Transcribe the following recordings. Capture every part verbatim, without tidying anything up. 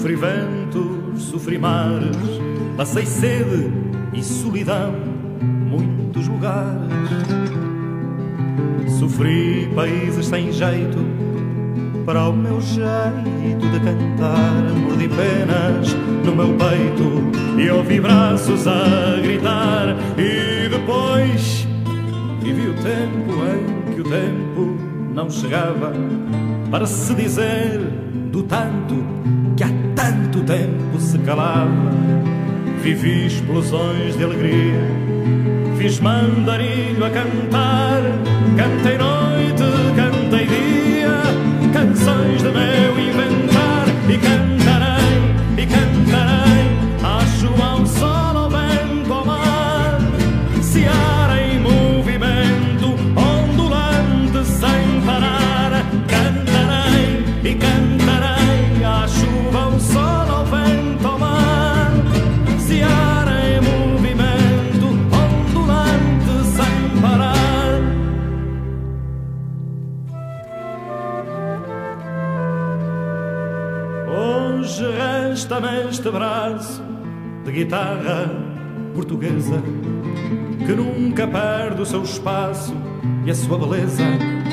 Sofri ventos, sofri mares, passei sede e solidão, muitos lugares. Sofri países sem jeito, para o meu jeito de cantar. Mordi penas no meu peito e ouvi braços a gritar. E depois vivi o tempo em que o tempo não chegava para se dizer do tanto que há tanto tempo se calava. Vivi explosões de alegria, fiz mandarilho a cantar. Cantei noite, cantei dia, canções de meu inventar. E cantarei, e cantarei, à chuva, ao sol, ao vento, ao mar. Seara em movimento, ondulante sem parar. Cantarei, e cantarei, à chuva, ao sol, ao vento, ao mar. Seara em movimento, ondulante sem parar. Hoje resta-me este braço de guitarra portuguesa que nunca perde o seu espaço e a sua beleza.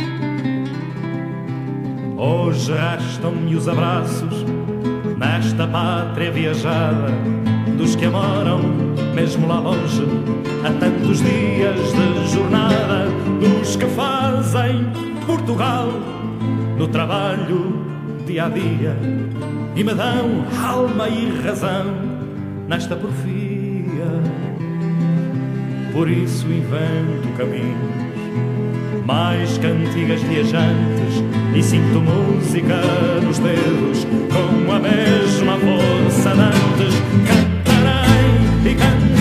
Hoje restam-me os abraços nesta pátria viajada dos que amoram mesmo lá longe há tantos dias de jornada, dos que fazem Portugal no trabalho dia a dia e me dão alma e razão nesta porfia. Por isso invento caminhos, mais cantigas viajantes, e sinto música nos dedos com a mesma força de antes. Cantarei e cantarei.